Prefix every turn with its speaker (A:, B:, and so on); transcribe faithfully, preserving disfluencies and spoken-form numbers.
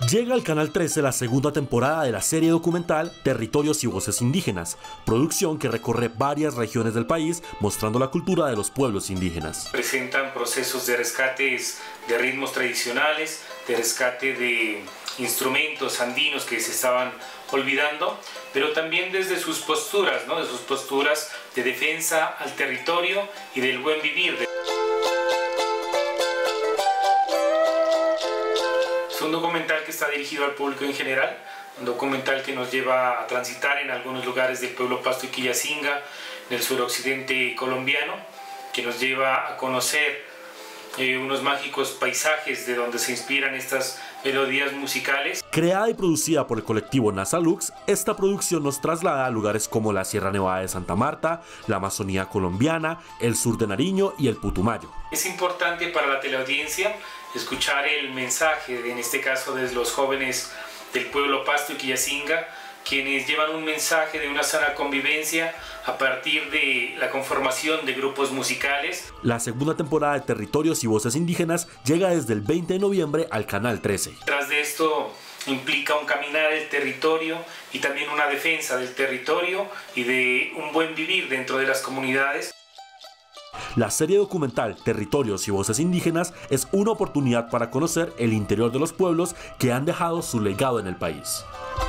A: Llega al Canal trece la segunda temporada de la serie documental Territorios y Voces Indígenas, producción que recorre varias regiones del país mostrando la cultura de los pueblos indígenas.
B: Presentan procesos de rescates de ritmos tradicionales, de rescate de instrumentos andinos que se estaban olvidando, pero también desde sus posturas, ¿no? de sus posturas de defensa al territorio y del buen vivir. Es un documental que está dirigido al público en general, un documental que nos lleva a transitar en algunos lugares del pueblo Pasto y Quillacinga, en el suroccidente colombiano, que nos lleva a conocer eh, unos mágicos paisajes de donde se inspiran estas melodías musicales.
A: Creada y producida por el colectivo Nasalux, esta producción nos traslada a lugares como la Sierra Nevada de Santa Marta, la Amazonía colombiana, el sur de Nariño y el Putumayo.
B: Es importante para la teleaudiencia escuchar el mensaje, en este caso de los jóvenes del pueblo Pasto y Quillacinga, quienes llevan un mensaje de una sana convivencia a partir de la conformación de grupos musicales.
A: La segunda temporada de Territorios y Voces Indígenas llega desde el veinte de noviembre al Canal trece.
B: Tras de esto implica un caminar el territorio y también una defensa del territorio y de un buen vivir dentro de las comunidades.
A: La serie documental Territorios y Voces Indígenas es una oportunidad para conocer el interior de los pueblos que han dejado su legado en el país.